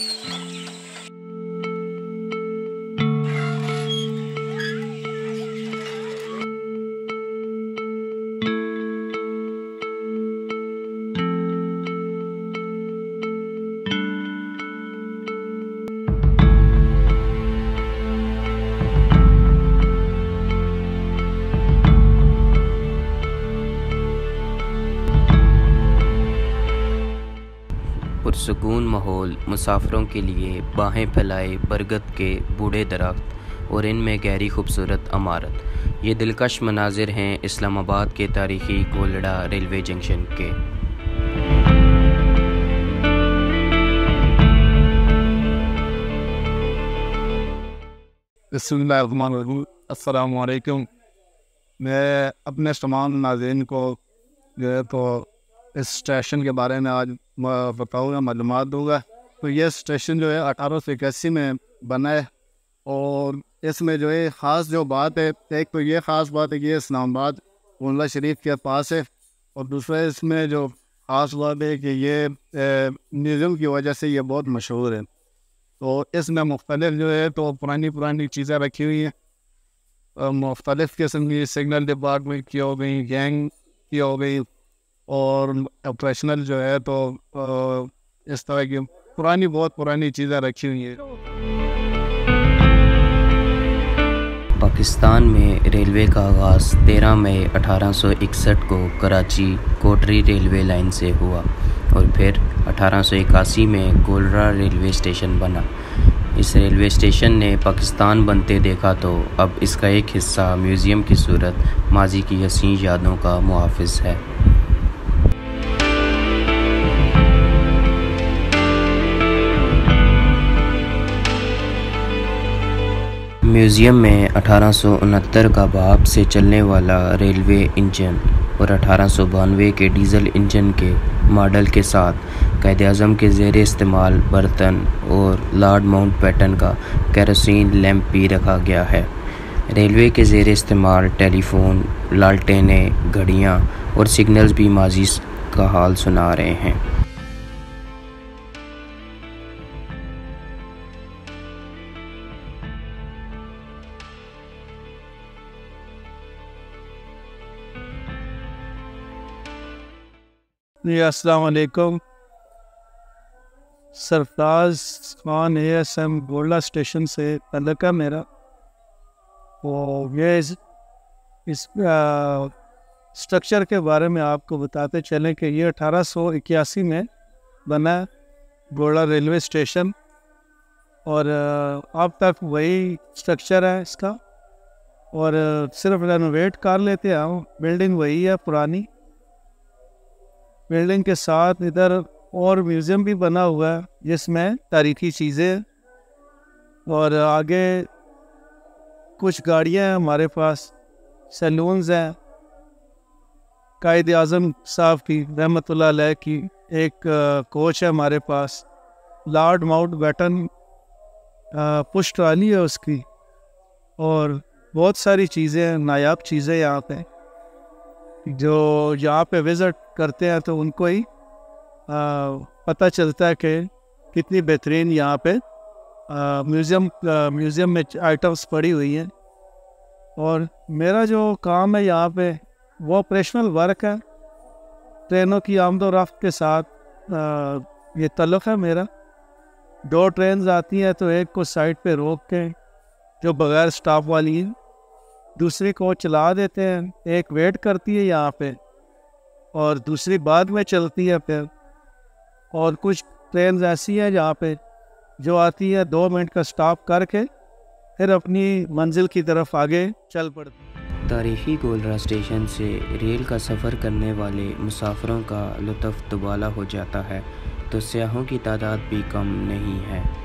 पुरसुकून माहौल, मुसाफिरों के लिए बाहें फैलाए बरगद के बूढ़े दरख्त और इनमें गहरी खूबसूरत इमारत। ये दिलकश मनाजिर हैं इस्लामाबाद के तारीखी कोलड़ा रेलवे जंक्शन के। अस्सलामुअलैकुम। मैं अपने तमाम नाज़रीन को जो है तो इस स्टेशन के बारे में आज बताऊँगा, मालूमात दूँगा। तो ये स्टेशन जो है 1881 में बना है और इसमें जो है ख़ास जो बात है, एक तो ये ख़ास बात है कि ये इस्लामाबाद कोलड़ा शरीफ के पास है, और दूसरा इसमें जो ख़ास बात है कि ये म्यूज़ियम की वजह से ये बहुत मशहूर है। तो इसमें मुख्तलिफ जो है तो पुरानी चीज़ें रखी हुई हैं, मुख्तलिफ़ किस्म की सिग्नल डिपार्टमेंट की हो गई, गैंग की हो गई, और ऑपरेशनल जो है तो इस तरह की बहुत पुरानी चीज़ें रखी हुई हैं। पाकिस्तान में रेलवे का आगाज़ 13 मई 1861 को कराची कोटरी रेलवे लाइन से हुआ और फिर 1881 में कोलड़ा रेलवे स्टेशन बना। इस रेलवे स्टेशन ने पाकिस्तान बनते देखा तो अब इसका एक हिस्सा म्यूज़ियम की सूरत माजी की हसीन यादों का मुहाफ़िज़ है। म्यूज़ियम में 1869 का भाप से चलने वाला रेलवे इंजन और 1892 के डीज़ल इंजन के मॉडल के साथ कायद-ए-आज़म के ज़ेरे इस्तेमाल बर्तन और लॉर्ड माउंटबेटन का केरोसिन लैंप भी रखा गया है। रेलवे के ज़ेरे इस्तेमाल टेलीफोन, लालटेनें, घड़ियाँ और सिग्नल्स भी माजी का हाल सुना रहे हैं। अस्सलाम वालेकुम। सरफराज खान ASM कोलड़ा स्टेशन से तल्लुक़ है मेरा। और ये इस स्ट्रक्चर के बारे में आपको बताते चलें कि ये 1881 में बना कोलड़ा रेलवे स्टेशन, और अब तक वही स्ट्रक्चर है इसका, और सिर्फ रेनोवेट कर लेते हैं। बिल्डिंग वही है पुरानी। बिल्डिंग के साथ इधर और म्यूज़ियम भी बना हुआ है जिसमें तारीख़ी चीज़ें, और आगे कुछ गाड़ियाँ हैं हमारे पास, सैलून्स हैं। कायद-ए-आज़म साहब की रहमतुल्लाह अलैह की एक कोच है हमारे पास। लॉर्ड माउंटबेटन पुश ट्राली है उसकी, और बहुत सारी चीज़ें हैं, नायाब चीज़ें यहाँ पे। जो यहाँ पे विज़िट करते हैं तो उनको ही पता चलता है कि कितनी बेहतरीन यहाँ पे म्यूज़ियम में आइटम्स पड़ी हुई हैं। और मेरा जो काम है यहाँ पे वो ऑपरेशनल वर्क है। ट्रेनों की आमदोरफ्त के साथ ये तल्लुक़ है मेरा। 2 ट्रेन आती हैं तो एक को साइड पे रोक के, जो बग़ैर स्टाफ वाली है, दूसरी को चला देते हैं। एक वेट करती है यहाँ पे और दूसरी बाद में चलती है फिर। और कुछ ट्रेन ऐसी हैं जहाँ पे जो आती है 2 मिनट का स्टॉप करके फिर अपनी मंजिल की तरफ आगे चल पड़ती। तारीख़ी कोलड़ा स्टेशन से रेल का सफ़र करने वाले मुसाफिरों का लुत्फ़ दुबाला हो जाता है तो सयाहों की तादाद भी कम नहीं है।